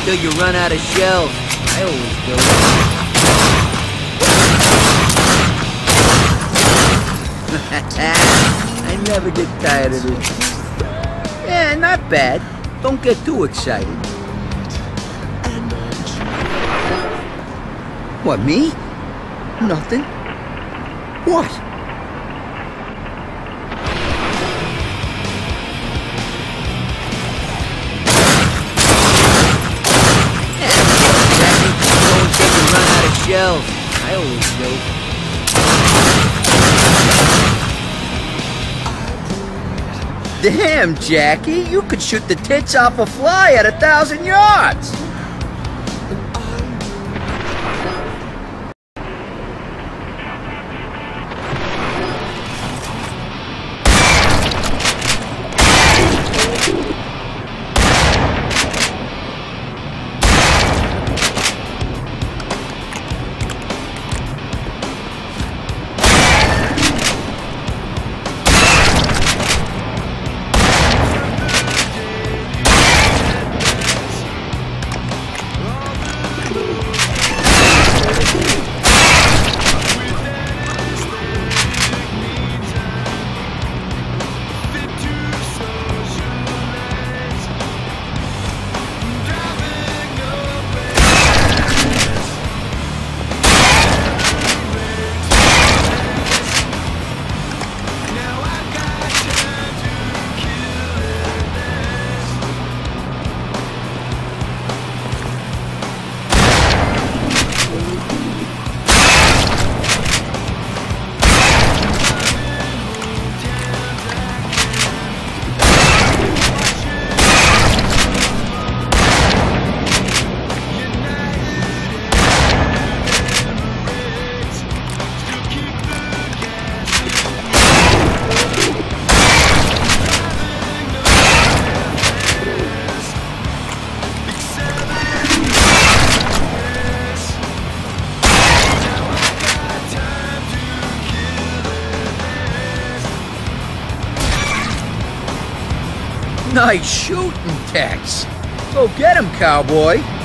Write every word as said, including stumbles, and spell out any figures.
until you run out of shells. I always do. I never get tired of this. Yeah, not bad. Don't get too excited. What, me? Nothing. What? Shells. I always do. Damn, Jackie, you could shoot the tits off a fly at a thousand yards. Nice shooting, Tex. Go get him, cowboy.